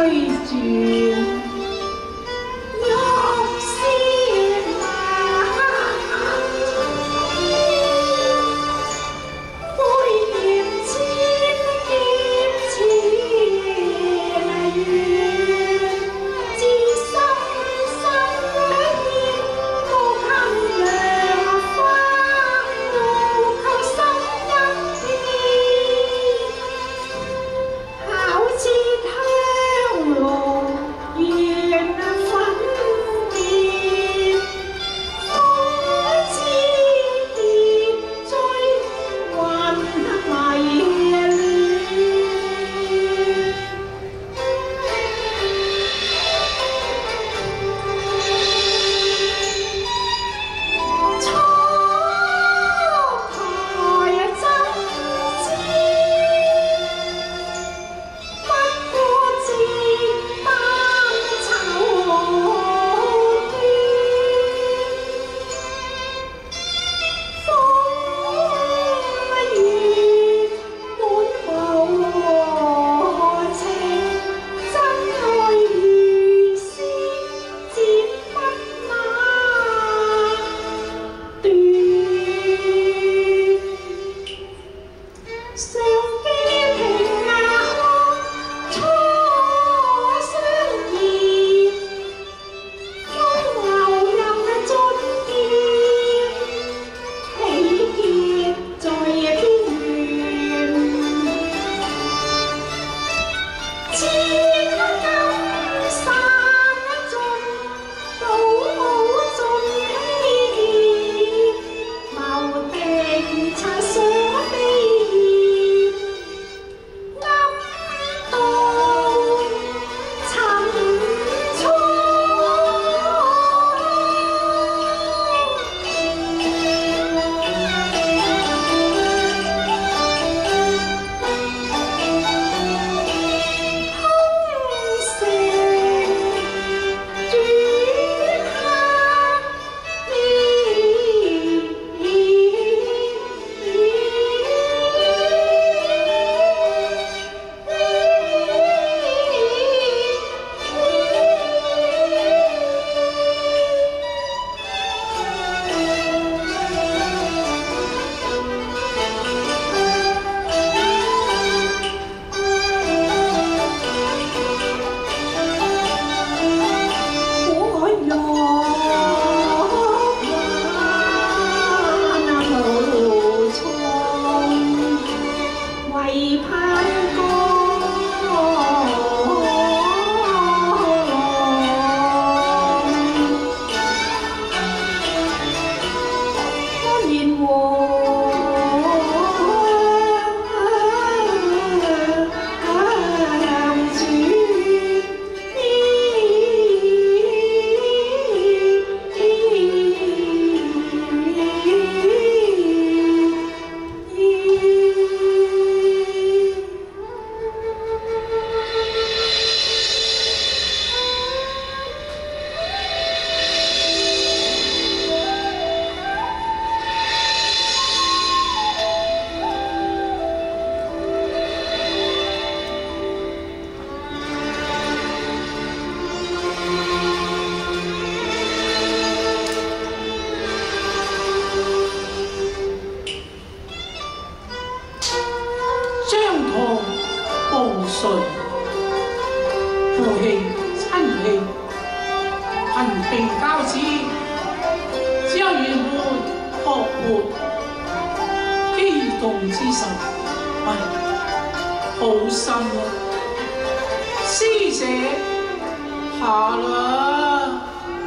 信父兄亲兄，群并交织，只有圆满学活，激动之神，喂，好心啊！施舍下啦，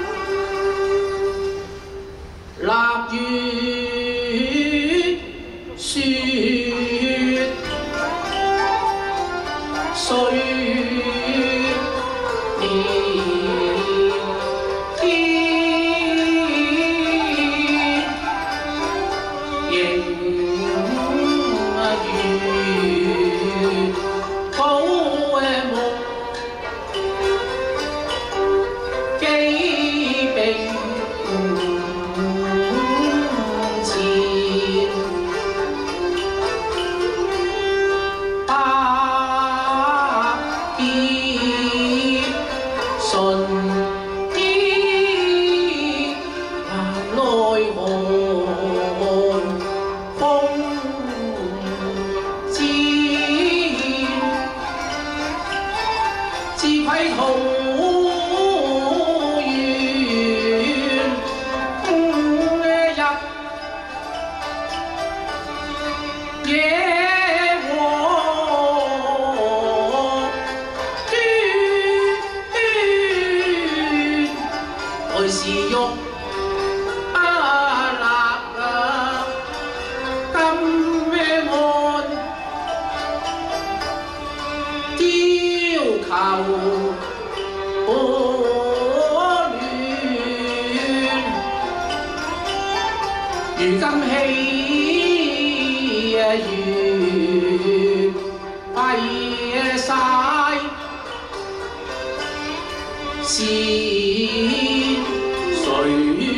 腊月雪。 岁年天，迎月高木，既并愧桃源，入野和端，來時玉求可戀，如今棄如廢晒，是誰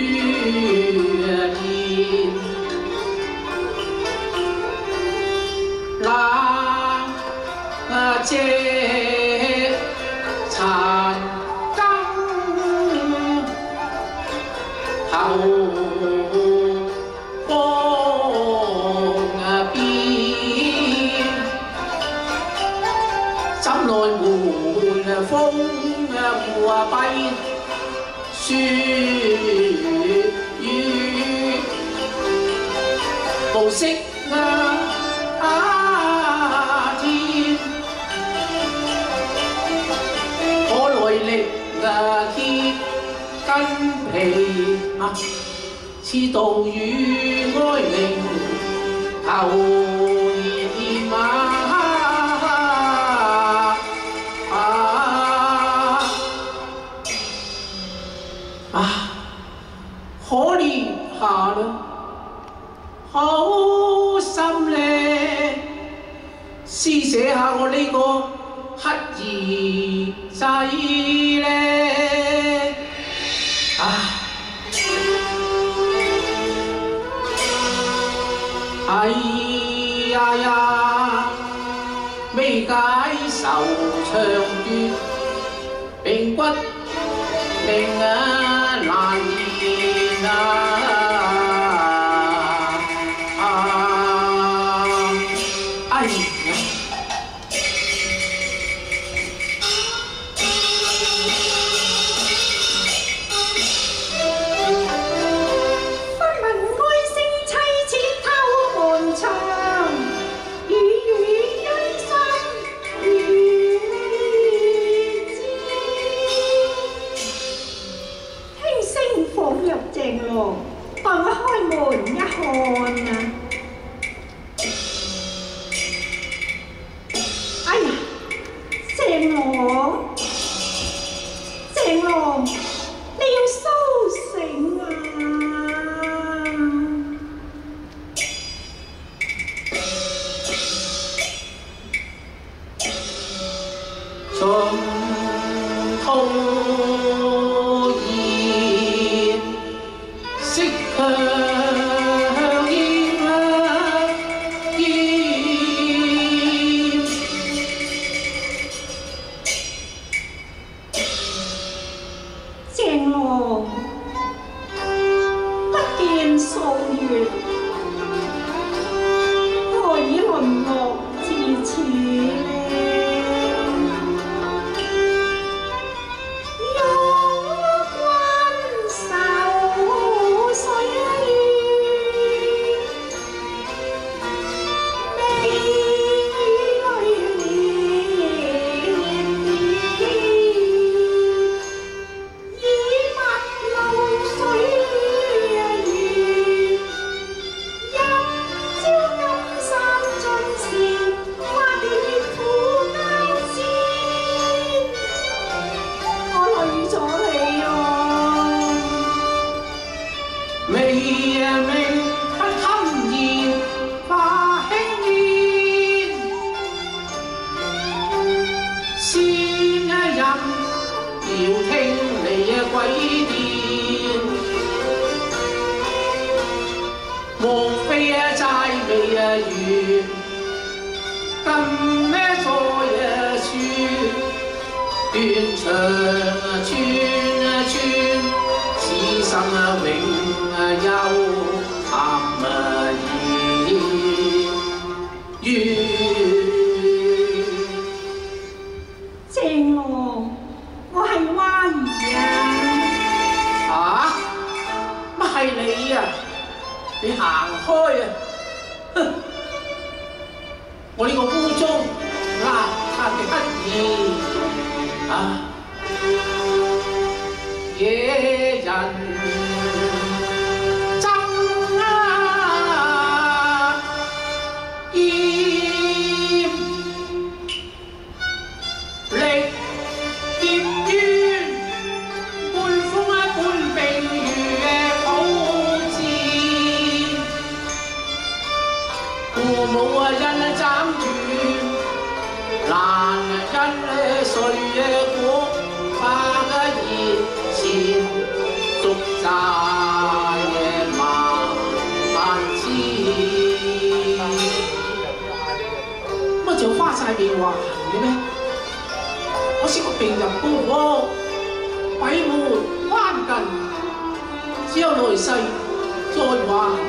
言？那這殘羹後方邊，怎奈換風閉雪雨，無色天。力竭筋疲似道與哀鳴求念可憐下啦，好心咧，施捨下我呢個乞兒仔咧，哎呀呀，未解愁腸斷，並骨命難言哎呀！ 鄭郎，代我開門一看啊！哎呀，鄭郎，鄭郎，你要蘇醒啊！ 盡痛。 鄭郎，不見數月，何以淪落至此呢？ 莫非齋未完，今咩再説，斷腸穿，此生永憂談鄭郎。 野人爭艷，力劫淵，半風半冰如寶劍，父母因斬斷，難因歲月過百熱前，逐債萬千。乜就花晒變還嘅咩？我識個病入膏肓，鬼門關近，只有來世再還啦。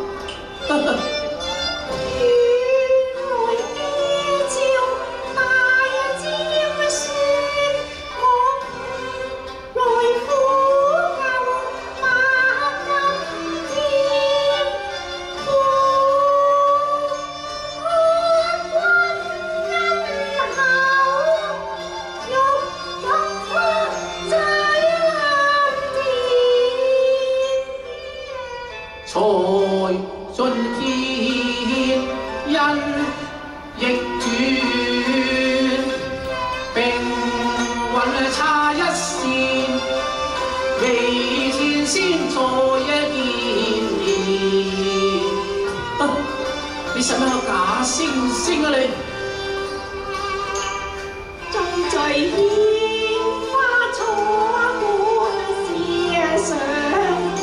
才盡天因逆轉，並運差一線，未天先再見面。你使乜有假惺惺啊你？ 終在煙花錯過事上天。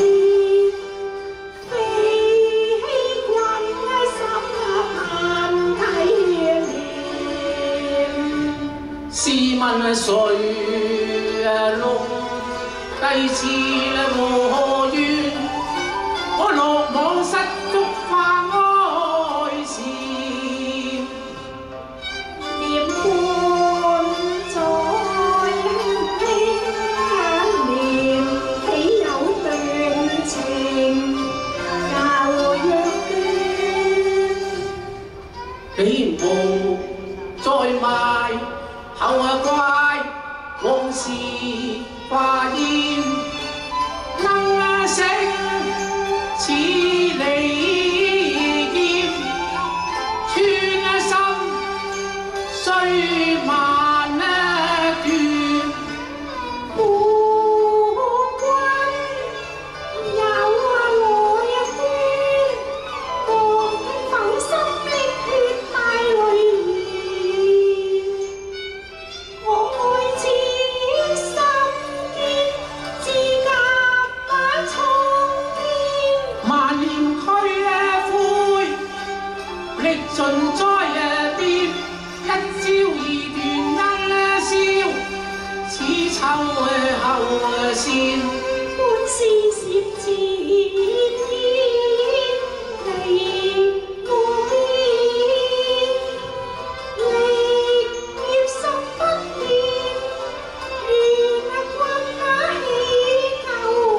試問誰弄低似無緣？我落網失足化愛線， 念伴在輕念，豈有斷情教若倦？ 你無再賣。後怪往事化煙，能成似利劍，穿心雖萬斷。 夫君有來一端，望否心瀝血帶淚兒。我愛似心堅，自夾把蒼天。 萬念俱灰，歷盡災變，一朝二斷因消，此秋後線。 本是涉自天，離愛歷業心不變，願君打起舊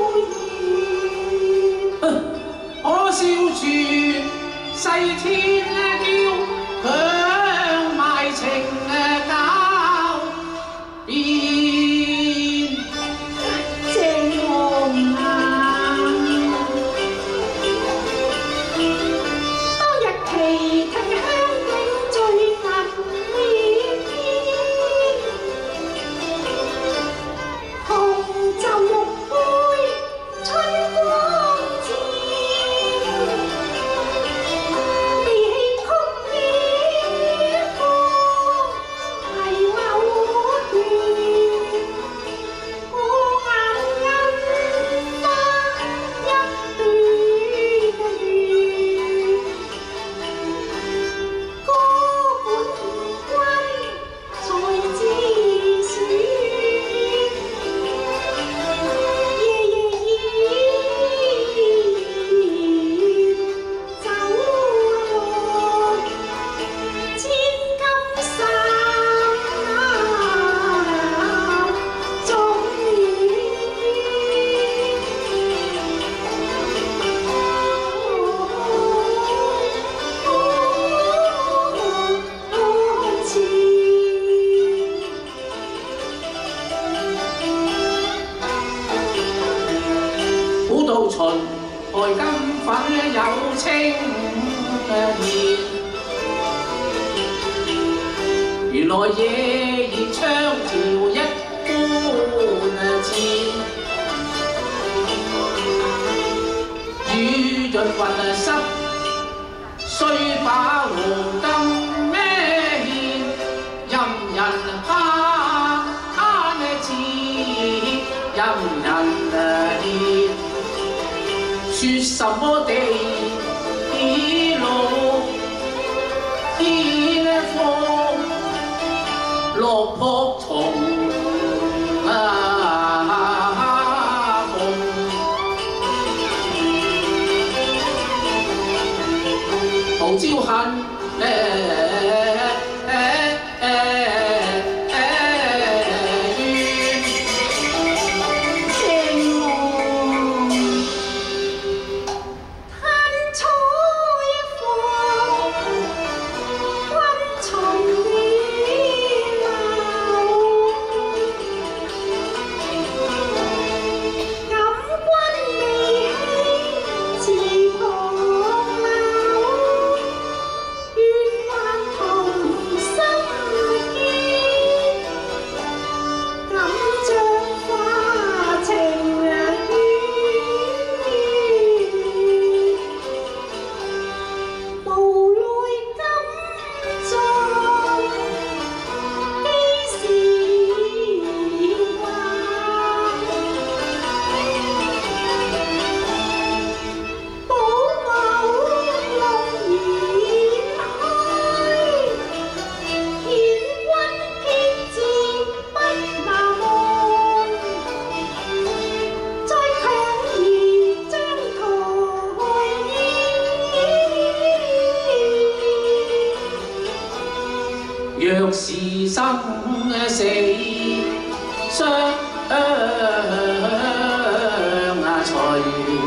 言。 我笑住世天驕，強賣情交變。 正紅顏。 秦害金粉有情言。原來夜熱窗條一般箭，雨潤雲濕，雖把黃金咩獻，任人攀枝，任人憐。說什麼地老天荒，落魄從夢，桃招恨若是生死相隨，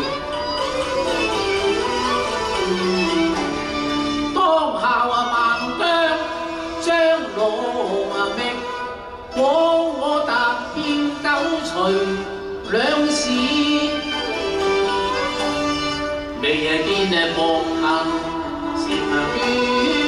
當下孟姜將羅覓，我踏遍九隨兩市，未見亡銀閃於。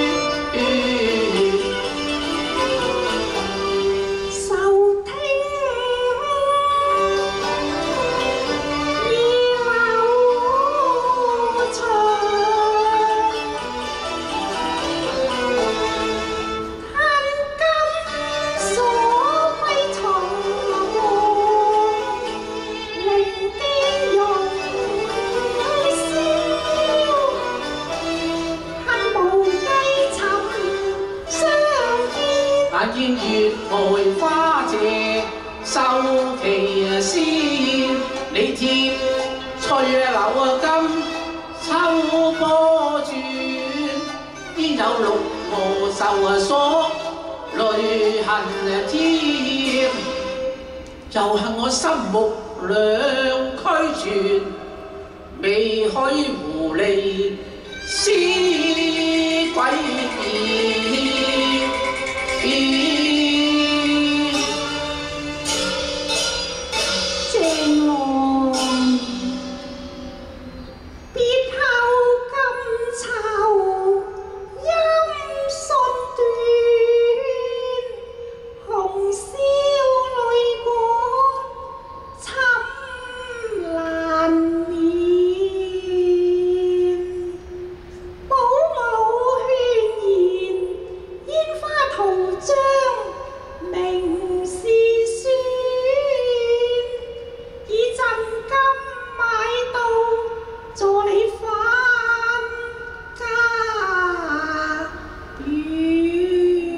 眼見月來花謝，收其絲，你貼翠柳金，秋波轉，邊有綠荷愁鎖，淚痕添，又恨我心目兩俱全，未許狐狸施鬼變。 鄭郎，別後今秋音訊斷，紅消淚過侵難眠。保姆勸言，煙花圖章明是宣，以贈金買到助你返家園。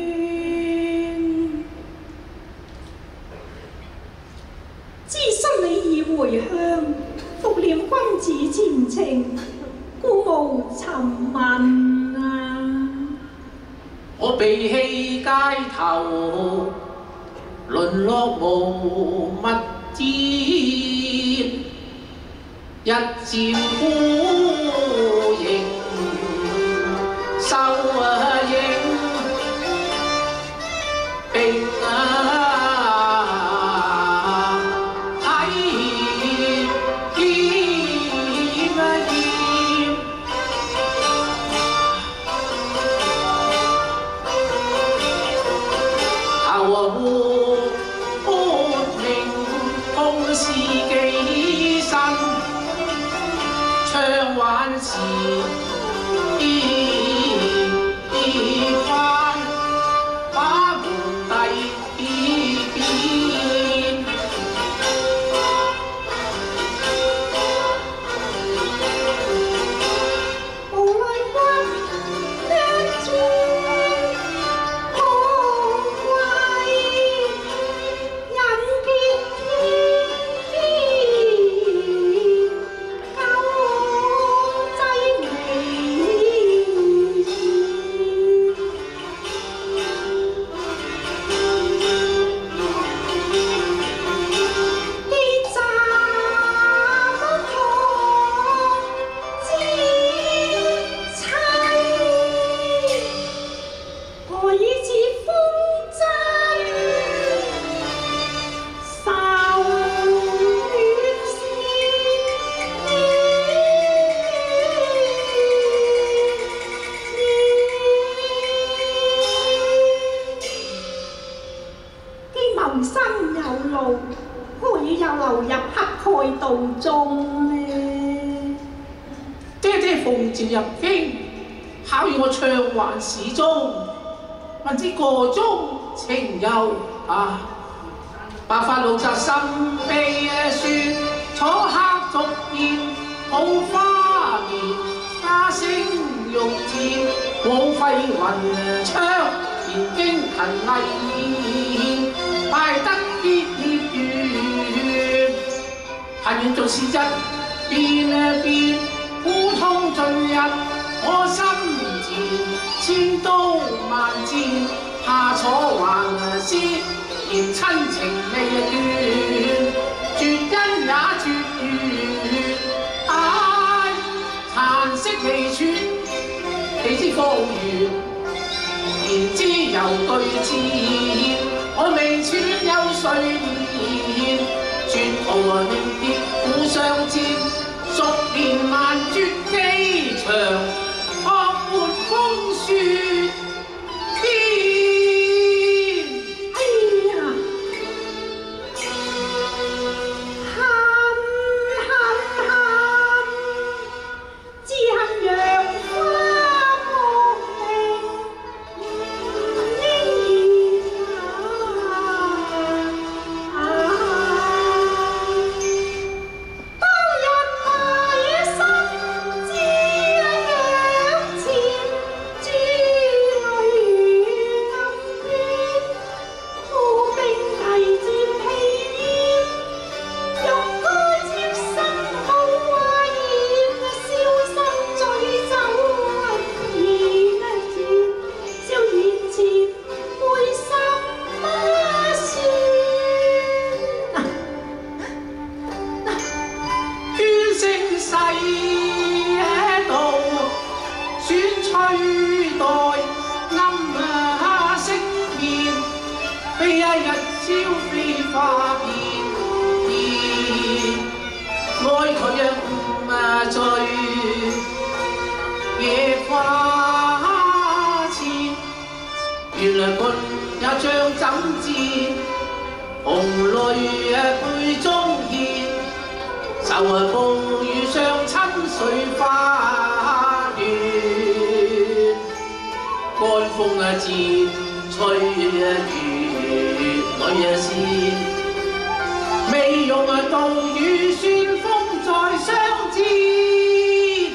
知心你已回鄉，復念君子前程，故無尋問啊。 我被棄街頭，淪落無物天，一朝孤影，收影，並睇見。 自翻，把皇帝變。 無奈君一轉空貴，人見天救濟微事。謀生有路，何以又流入乞丐道中呢？ 爹爹奉召入京，考驗我唱還始終，問知個中情由啊！白髮老澤心悲酸，楚客逐燕好花面，家聲玉箭武揮雲槍，言經勤毅敗得結業緣，恨怨縱是一變變，苦痛進入我心田，千刀萬箭下楚橫思，嫌親情未斷，絕因也絕緣，唉，殘色未斷，豈知方圓，言之猶對峙。我未處有誰憐，絕途凝結苦相戰，熟年萬絕機場，惡沒風雪天。 哎呀，恨，只恨楊花莫名應當日埋身之仰前，珠淚暗怨，苦兵提戰披煙，欲該接身好懷念，消失醉酒言笑言前會什麼算？ 捐聲世道，選取代暗色面，非一日朝飛花變，愛佢醉夜花前，原來君也像枕箭，紅淚杯中獻。愁風雨上親水花亂，乾風自吹月裏線，未用道與酸風在相戰。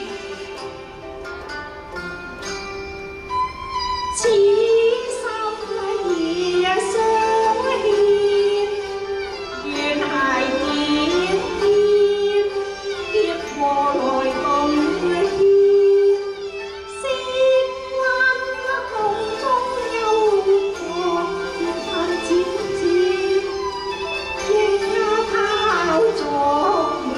此心意相牽，願係點點劫禍來共牽，先溫夢中幽過，越發漸漸，應他作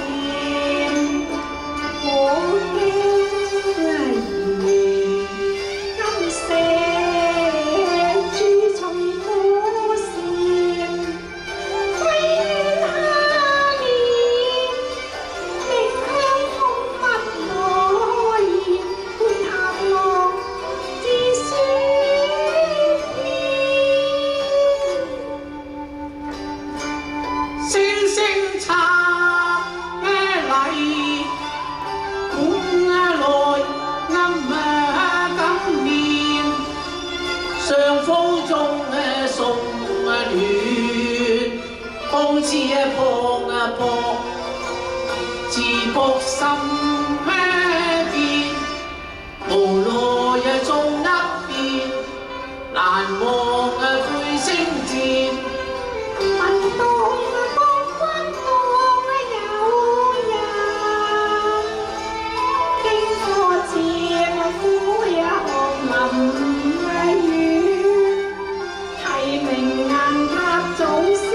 碰似一碰啊碰，自覺心咩變，無奈啊中一變，難忘啊悔聲漸。 問當啊光君當啊有人，經過漸啊苦也學林啊遠，提名雁塔祖先。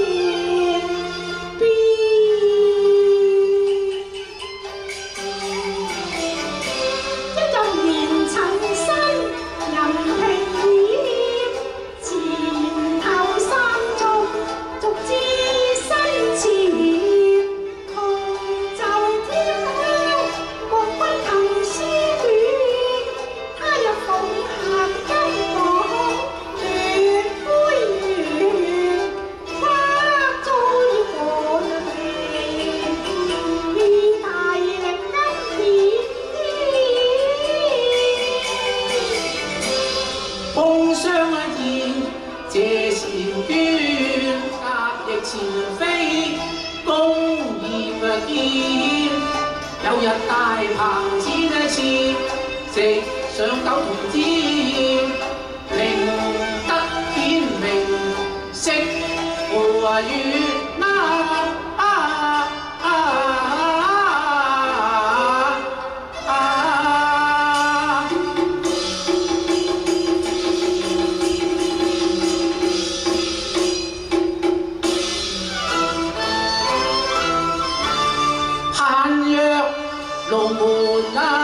風霜一現，借前端，隔翼前飛，公義見。有日大鵬展翅，直上九重天，令得天明，色和月龍門啊！